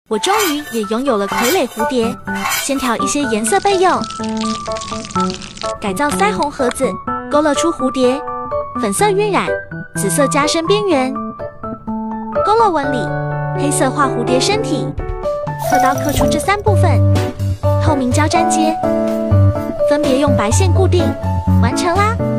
我终于也拥有了傀儡蝴蝶，先调一些颜色备用。改造腮红盒子，勾勒出蝴蝶，粉色晕染，紫色加深边缘，勾勒纹理，黑色画蝴蝶身体，刻刀刻出这3部分，透明胶粘接，分别用白线固定，完成啦！